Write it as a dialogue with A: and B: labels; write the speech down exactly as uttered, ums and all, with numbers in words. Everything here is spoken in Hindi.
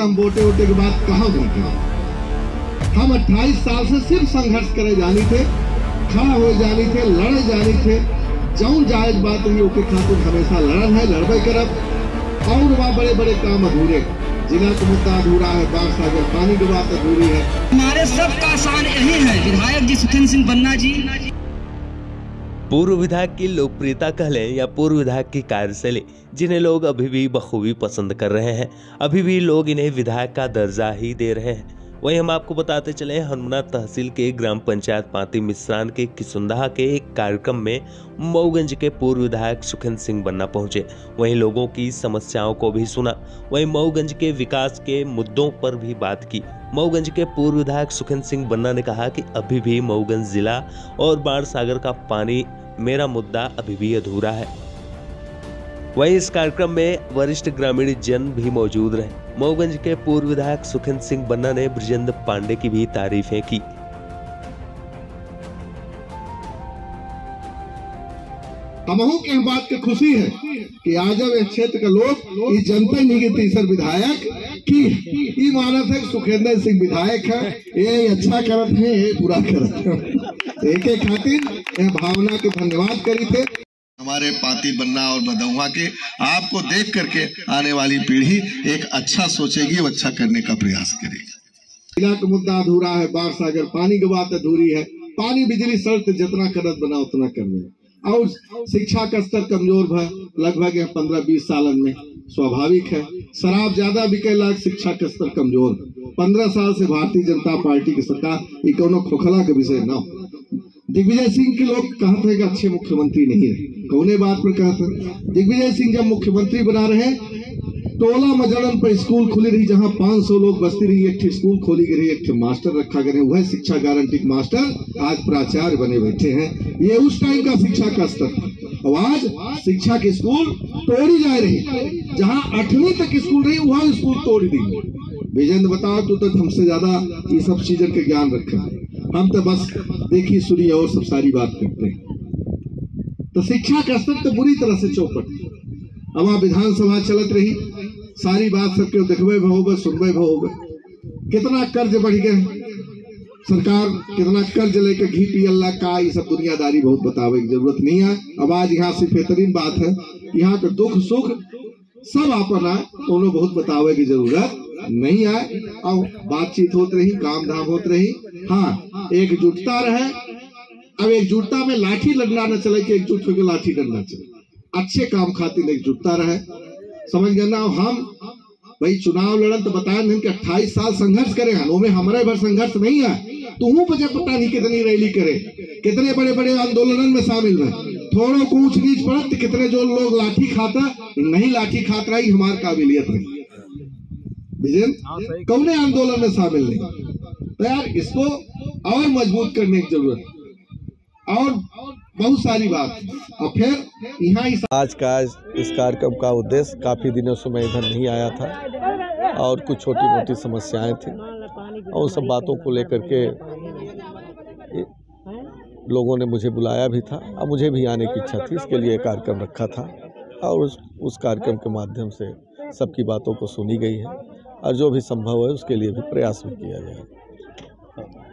A: हम वोटे वोटे के बाद कहाँ घूमते हैं? हम अट्ठाईस साल से सिर्फ संघर्ष करे जानी थे, खड़ा हो जानी थे, लड़े जानी थे। जौन जायज बात रही ओके खातिर हमेशा लड़न है, लड़बे करब। और वहाँ बड़े बड़े काम अधूरे, जिला का मुद्दा अधूरा है, बाढ़ सागर पानी की बात अधूरी है।
B: हमारे सबका आसान यही है, विधायक जी सुखेंद्र सिंह बन्ना जी।
C: पूर्व विधायक की लोकप्रियता कह लें या पूर्व विधायक की कार्यशैली, जिन्हें लोग अभी भी बखूबी पसंद कर रहे हैं, अभी भी लोग इन्हें विधायक का दर्जा ही दे रहे हैं। वहीं हम आपको बताते चले, हनुमना तहसील के ग्राम पंचायत पाती मिश्रान के किसुंदहा के एक कार्यक्रम में मऊगंज के पूर्व विधायक सुखेंद्र सिंह बन्ना पहुंचे। वहीं लोगों की समस्याओं को भी सुना, वहीं मऊगंज के विकास के मुद्दों पर भी बात की। मऊगंज के पूर्व विधायक सुखेंद्र सिंह बन्ना ने कहा कि अभी भी मऊगंज जिला और बाढ़ सागर का पानी मेरा मुद्दा अभी भी अधूरा है। वहीं इस कार्यक्रम में वरिष्ठ ग्रामीण जन भी मौजूद रहे। मऊगंज के पूर्व विधायक सुखेंद्र सिंह बन्ना ने बृजेंद्र पांडे की भी तारीफें की।
A: हमहू के बात की खुशी है कि आज इस क्षेत्र के लोग इस जनता नहीं के तीसर विधायक की मानत है सुखेंद्र सिंह विधायक है, ये अच्छा करत है, ये पूरा करत है। एक एक खातिर भावना के धन्यवाद करी थे।
D: हमारे पाती बन्ना और बदौहा के आपको देख करके आने वाली पीढ़ी एक अच्छा सोचेगी और अच्छा करने का प्रयास करेगी।
A: जिला का मुद्दा अधूरा है, बाढ़ सागर पानी की बात अधूरी है। पानी बिजली सड़क जितना करत बना उतना कर रहे, और शिक्षा का स्तर कमजोर है लगभग पंद्रह बीस साल में, स्वाभाविक है। शराब ज्यादा बिके लाग, शिक्षा का स्तर कमजोर। पंद्रह साल से भारतीय जनता पार्टी की सरकार ये कोनो खोखला का विषय न हो। दिग्विजय सिंह के लोग कहते हैं कि अच्छे मुख्यमंत्री नहीं है, कौने बात पर कहते? दिग्विजय सिंह जब मुख्यमंत्री बना रहे, टोला मजड़न पर स्कूल खुली रही, जहां पांच सौ लोग बसती रही, एक स्कूल खोली गई, एक मास्टर रखा गया, वह शिक्षा गारंटी मास्टर आज प्राचार्य बने बैठे हैं। ये उस टाइम का शिक्षा का स्तर था। और आज शिक्षा के स्कूल तोड़ी जा रही, जहां आठवीं तक स्कूल रही वहां स्कूल तोड़ दी। विजेंद्र बताओ, तू तो हमसे ज्यादा ये सब चीजों के ज्ञान रखा है, हम तो बस देखी सुनी और सब सारी बात करते हैं। तो शिक्षा का स्तर तो बुरी तरह से चौपट। अब वहां विधानसभा चलत रही, सारी बात सबके देखबे होगा, सुनबे होगा। कितना कर्ज बढ़ गए, सरकार कितना कर्ज लेकर घी पियल्ला का, ये सब दुनियादारी बहुत बतावे की जरूरत नहीं है। अब आज यहाँ से बेहतरीन बात है, यहाँ के दुख सुख सब अपना दोनों बहुत बतावे की जरूरत नहीं है। और बातचीत होत रही, काम धाम होत रही। हाँ, एकजुटता रहे। अब एकजुटता में लाठी लड़ना न चले कि एकजुट होकर लाठी लड़ना चले, अच्छे काम खातिर एकजुटता रहे, समझ गए ना। हम भाई चुनाव लड़न तो बताए नहीं कि अट्ठाईस साल संघर्ष करे हैं, में हमारे भर संघर्ष नहीं है। तुम पता पता नहीं कितनी रैली करे, कितने बड़े बड़े आंदोलन में शामिल रहे, थोड़ो को ऊंच नीच पड़त, कितने जो लोग लाठी खाता नहीं लाठी खात रही, हमारी काबिलियत नहीं विजन कौने आंदोलन में शामिल नहीं। तो यार इसको और मजबूत करने की जरूरत और बहुत सारी बात। और फिर यहाँ
E: आज का इस कार्यक्रम का उद्देश्य, काफी दिनों से मैं इधर नहीं आया था और कुछ छोटी मोटी समस्याएं थी, और सब बातों को लेकर के लोगों ने मुझे बुलाया भी था और मुझे भी आने की इच्छा थी, इसके लिए कार्यक्रम रखा था। और उस उस कार्यक्रम के माध्यम से सबकी बातों को सुनी गई है और जो भी संभव है उसके लिए भी प्रयास भी किया जाए।